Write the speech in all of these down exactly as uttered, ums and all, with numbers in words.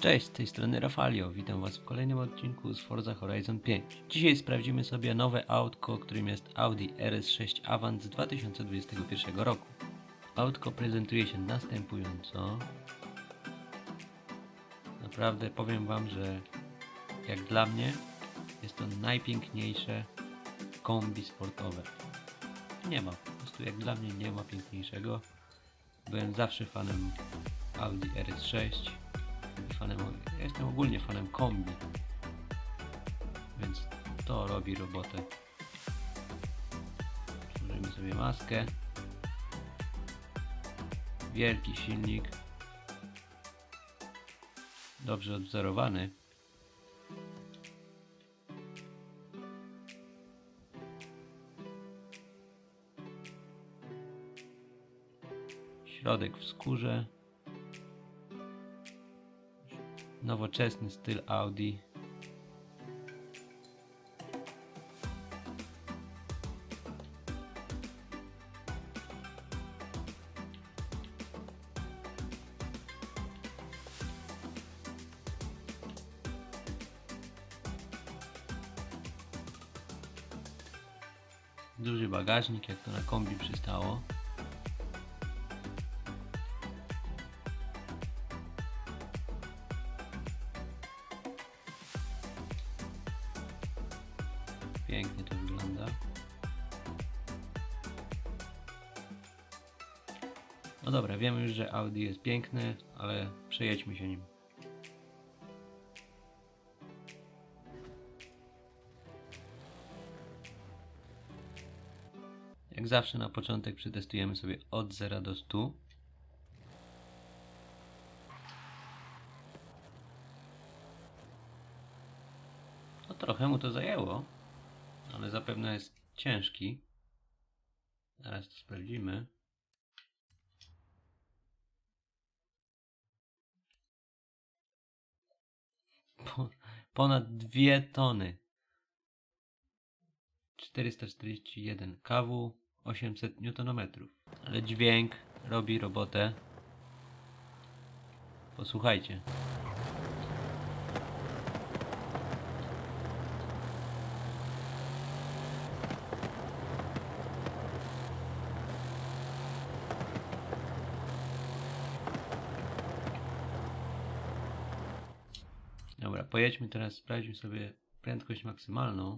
Cześć, z tej strony Rafalio, witam Was w kolejnym odcinku z Forza Horizon pięć. Dzisiaj sprawdzimy sobie nowe autko, którym jest Audi R S sześć Avant z dwa tysiące dwudziestego pierwszego roku. Autko prezentuje się następująco. Naprawdę powiem Wam, że jak dla mnie jest to najpiękniejsze kombi sportowe. Nie ma, po prostu jak dla mnie nie ma piękniejszego. Byłem zawsze fanem Audi R S sześć. Fanem, ja jestem ogólnie fanem kombi, więc to robi robotę. Przyłożymy sobie maskę. Wielki silnik, dobrze odwzorowany. Środek w skórze. Nowoczesny styl Audi. Duży bagażnik, jak to na kombi przystało. Pięknie to wygląda. No dobra, wiemy już, że Audi jest piękne, ale przejedźmy się nim. Jak zawsze na początek przetestujemy sobie od zera do stu. No trochę mu to zajęło, ale zapewne jest ciężki. Zaraz to sprawdzimy. Po, ponad dwie tony. czterysta czterdzieści jeden kW, osiemset niutonometrów. Ale dźwięk robi robotę. Posłuchajcie. Dobra, pojedźmy teraz, sprawdźmy sobie prędkość maksymalną.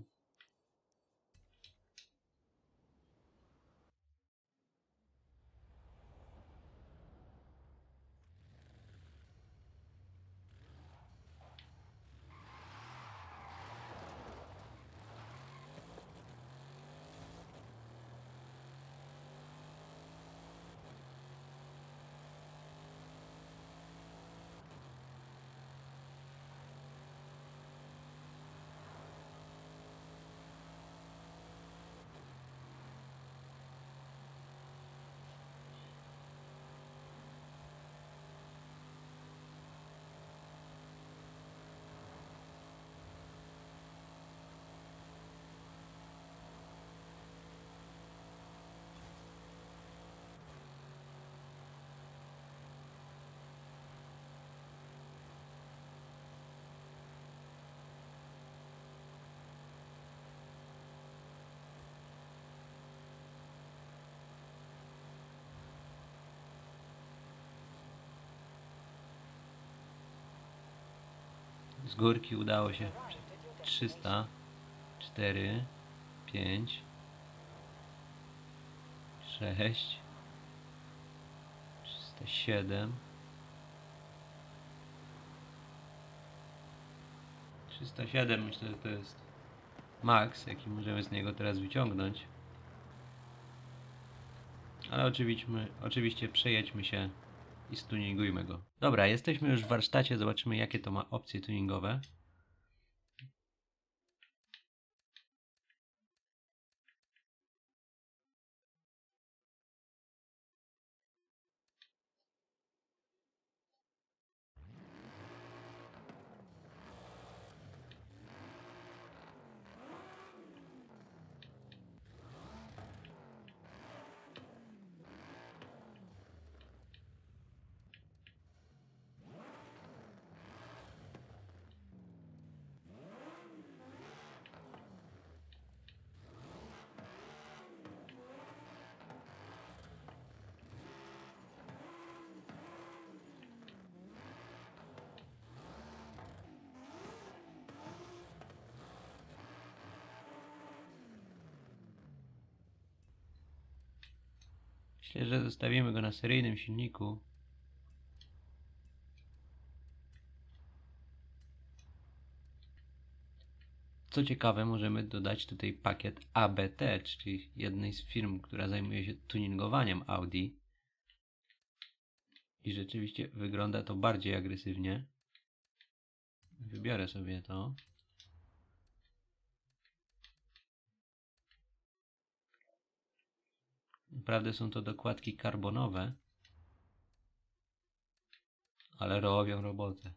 Z górki udało się trzysta, cztery, pięć, sześć, trzysta siedem, trzysta siedem. Myślę, że to jest maks, jaki możemy z niego teraz wyciągnąć. Ale oczywiście, oczywiście przejedźmy się i stuningujmy go. Dobra, jesteśmy już w warsztacie, zobaczymy jakie to ma opcje tuningowe. Myślę, że zostawimy go na seryjnym silniku. Co ciekawe, możemy dodać tutaj pakiet A B T, czyli jednej z firm, która zajmuje się tuningowaniem Audi. I rzeczywiście wygląda to bardziej agresywnie. Wybiorę sobie to. Naprawdę są to dokładki karbonowe, ale robią robotę.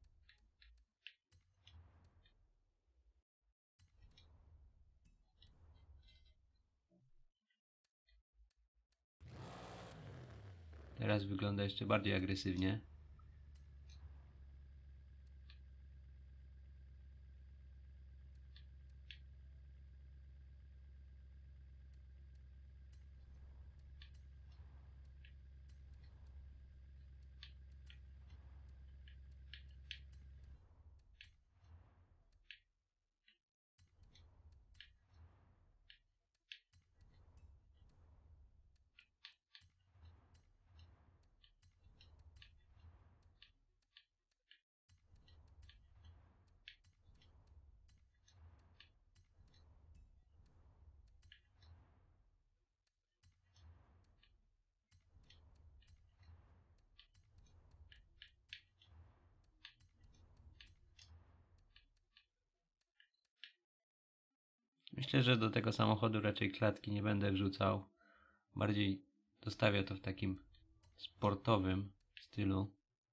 Teraz wygląda jeszcze bardziej agresywnie. Myślę, że do tego samochodu raczej klatki nie będę wrzucał. Bardziej zostawię to w takim sportowym stylu.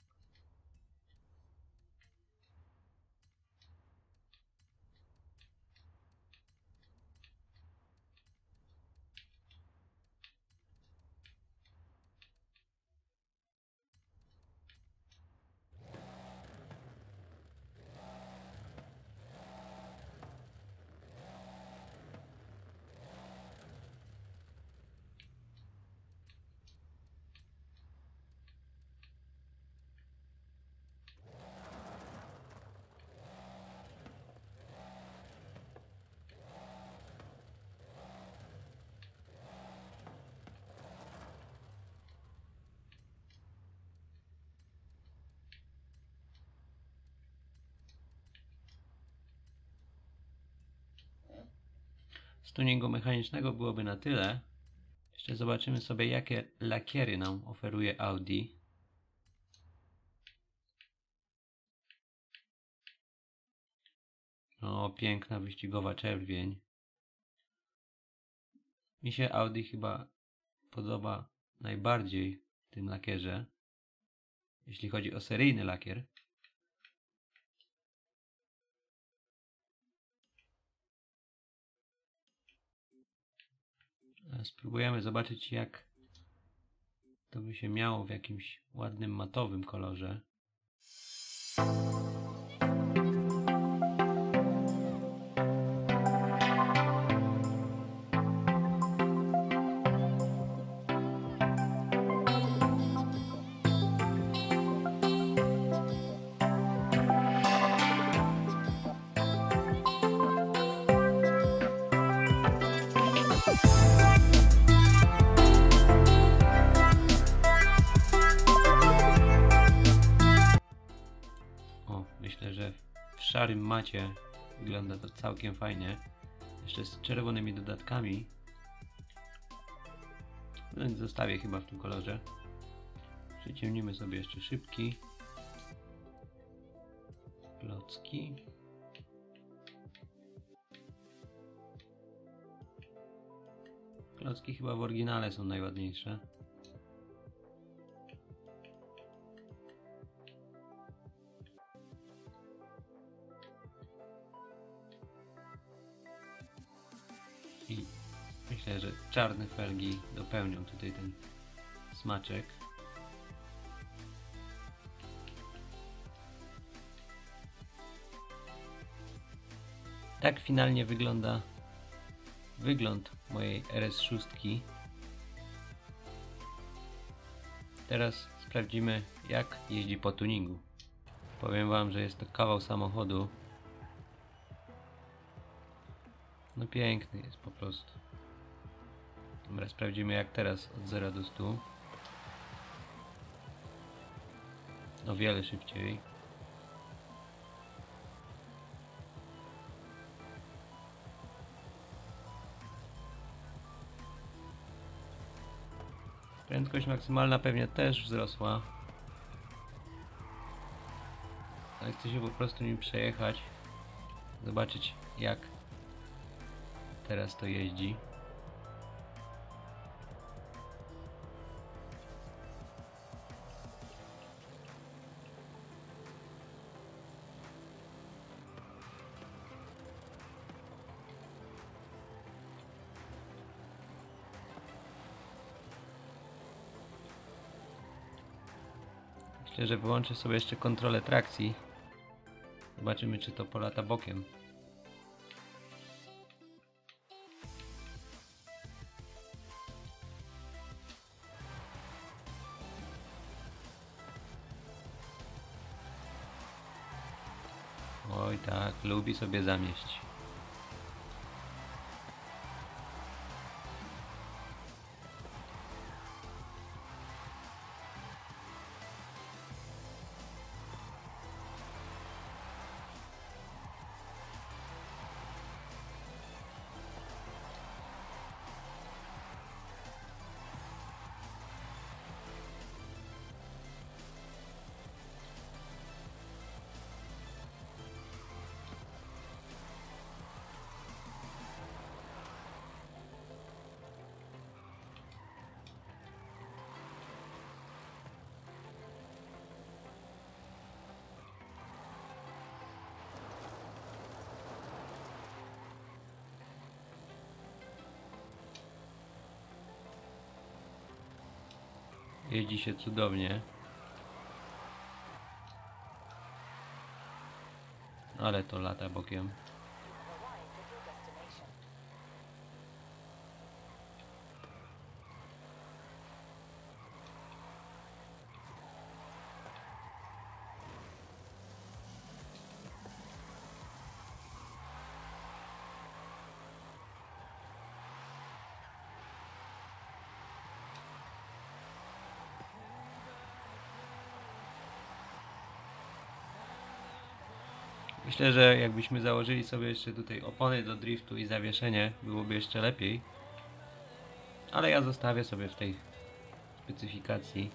Z tuningu mechanicznego byłoby na tyle. Jeszcze zobaczymy sobie, jakie lakiery nam oferuje Audi. O, piękna wyścigowa czerwień. Mi się Audi chyba podoba najbardziej w tym lakierze, jeśli chodzi o seryjny lakier. Spróbujemy zobaczyć, jak to by się miało w jakimś ładnym matowym kolorze. Myślę, że w szarym macie wygląda to całkiem fajnie. Jeszcze z czerwonymi dodatkami. Więc zostawię chyba w tym kolorze. Przyciemnimy sobie jeszcze szybki. Klocki. Klocki chyba w oryginale są najładniejsze. I myślę, że czarne felgi dopełnią tutaj ten smaczek. Tak finalnie wygląda wygląd mojej R S sześć. Teraz sprawdzimy, jak jeździ po tuningu. Powiem wam, że jest to kawał samochodu. No piękny jest po prostu. Dobra, sprawdzimy jak teraz od zera do stu. O wiele szybciej. Prędkość maksymalna pewnie też wzrosła. Ale chcę się po prostu nim przejechać. Zobaczyć jak teraz to jeździ. Myślę, że wyłączę sobie jeszcze kontrolę trakcji. Zobaczymy czy to polata bokiem. Oj tak, lubi sobie zamieść. Jeździ się cudownie. Ale to lata bokiem. Myślę, że jakbyśmy założyli sobie jeszcze tutaj opony do driftu i zawieszenie, byłoby jeszcze lepiej. Ale ja zostawię sobie w tej specyfikacji.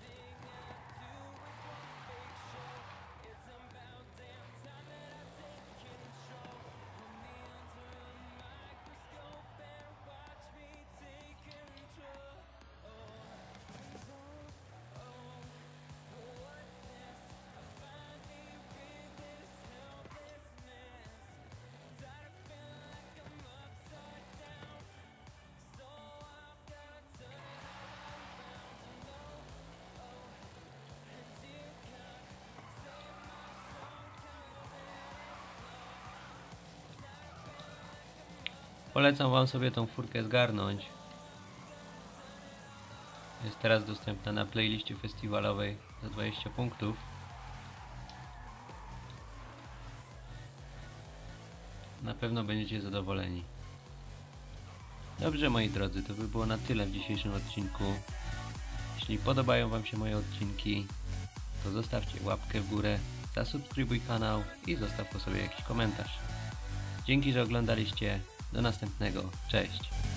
Polecam wam sobie tą furkę zgarnąć. Jest teraz dostępna na playliście festiwalowej za dwadzieścia punktów. Na pewno będziecie zadowoleni. Dobrze moi drodzy, to by było na tyle w dzisiejszym odcinku. Jeśli podobają wam się moje odcinki, to zostawcie łapkę w górę, zasubskrybuj kanał i zostaw po sobie jakiś komentarz. Dzięki, że oglądaliście. Do następnego. Cześć.